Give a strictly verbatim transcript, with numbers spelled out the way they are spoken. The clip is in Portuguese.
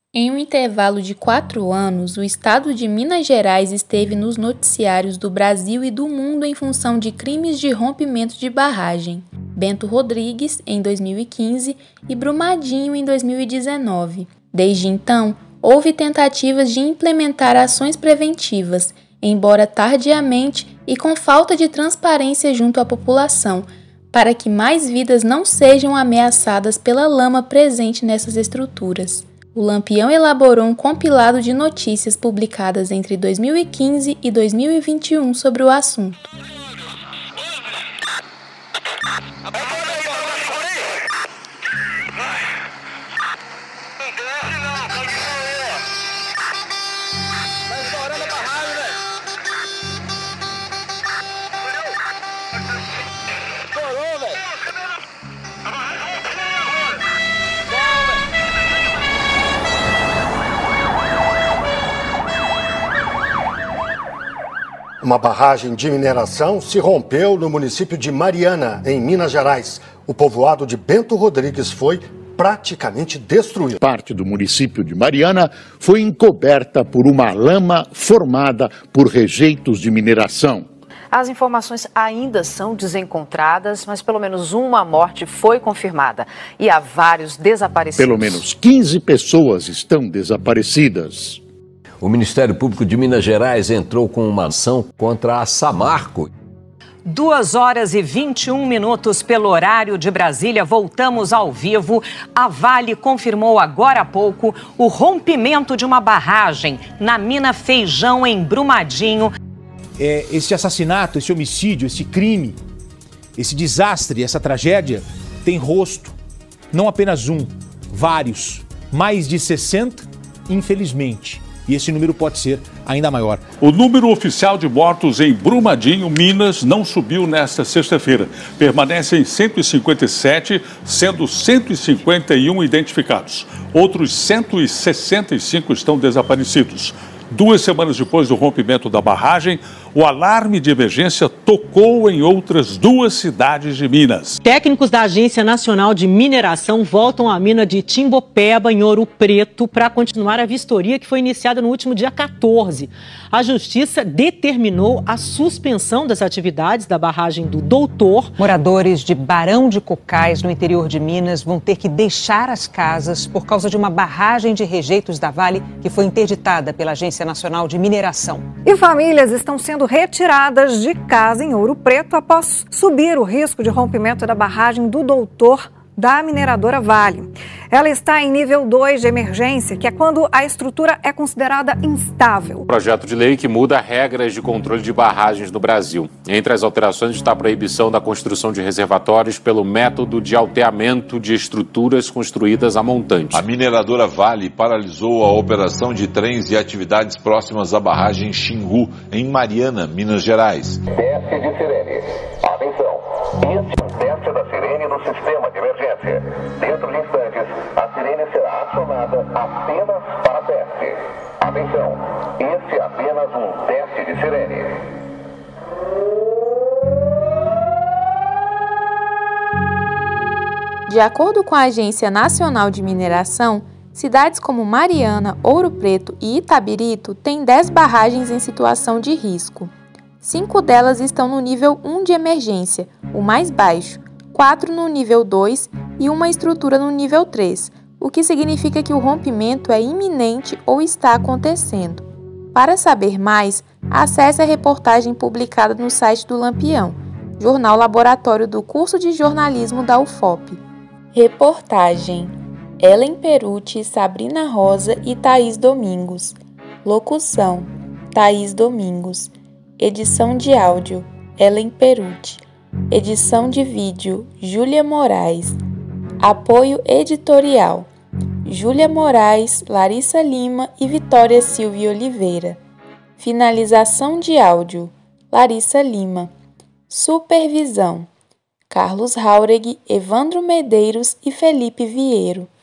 Em um intervalo de quatro anos, o estado de Minas Gerais esteve nos noticiários do Brasil e do mundo em função de crimes de rompimento de barragem. Bento Rodrigues, em dois mil e quinze, e Brumadinho, em dois mil e dezenove. Desde então, houve tentativas de implementar ações preventivas, embora tardiamente e com falta de transparência junto à população, para que mais vidas não sejam ameaçadas pela lama presente nessas estruturas. O Lampião elaborou um compilado de notícias publicadas entre dois mil e quinze e dois mil e vinte e um sobre o assunto. Uma barragem de mineração se rompeu no município de Mariana, em Minas Gerais. O povoado de Bento Rodrigues foi praticamente destruído. Parte do município de Mariana foi encoberta por uma lama formada por rejeitos de mineração. As informações ainda são desencontradas, mas pelo menos uma morte foi confirmada e há vários desaparecidos. Pelo menos quinze pessoas estão desaparecidas. O Ministério Público de Minas Gerais entrou com uma ação contra a Samarco. Duas horas e vinte e um minutos pelo horário de Brasília, voltamos ao vivo. A Vale confirmou agora há pouco o rompimento de uma barragem na mina Feijão, em Brumadinho. É, esse assassinato, esse homicídio, esse crime, esse desastre, essa tragédia tem rosto. Não apenas um, vários, mais de sessenta, infelizmente. E esse número pode ser ainda maior. O número oficial de mortos em Brumadinho, Minas, não subiu nesta sexta-feira. Permanece em cento e cinquenta e sete, sendo cento e cinquenta e um identificados. Outros cento e sessenta e cinco estão desaparecidos. Duas semanas depois do rompimento da barragem, o alarme de emergência tocou em outras duas cidades de Minas. Técnicos da Agência Nacional de Mineração voltam à mina de Timbopeba, em Ouro Preto, para continuar a vistoria que foi iniciada no último dia quatorze. A Justiça determinou a suspensão das atividades da barragem do Doutor. Moradores de Barão de Cocais, no interior de Minas, vão ter que deixar as casas por causa de uma barragem de rejeitos da Vale que foi interditada pela Agência Nacional de Mineração. E famílias estão sendo retiradas de casa em Ouro Preto após subir o risco de rompimento da barragem do Doutor da mineradora Vale. Ela está em nível dois de emergência, que é quando a estrutura é considerada instável. Projeto de lei que muda regras de controle de barragens no Brasil. Entre as alterações está a proibição da construção de reservatórios pelo método de alteamento de estruturas construídas a montante. A mineradora Vale paralisou a operação de trens e atividades próximas à barragem Xingu, em Mariana, Minas Gerais. Teste de sirene. Atenção, este é o teste da sirene no sistema de emergência. Dentro de instantes, a sirene será acionada apenas para teste. Atenção, esse é apenas um teste de sirene. De acordo com a Agência Nacional de Mineração, cidades como Mariana, Ouro Preto e Itabirito têm dez barragens em situação de risco. Cinco delas estão no nível um de emergência, o mais baixo, quatro no nível dois e uma estrutura no nível três, o que significa que o rompimento é iminente ou está acontecendo. Para saber mais, acesse a reportagem publicada no site do Lampião, jornal laboratório do curso de jornalismo da U F O P. Reportagem: Ellen Perucci, Sabrina Rosa e Thaís Domingos. Locução: Thaís Domingos. Edição de áudio: Ellen Perucci. Edição de vídeo: Júlia Moraes. Apoio editorial: Júlia Moraes, Larissa Lima e Vitória Silvia Oliveira. Finalização de áudio: Larissa Lima. Supervisão: Carlos Hauregui, Evandro Medeiros e Felipe Vieiro.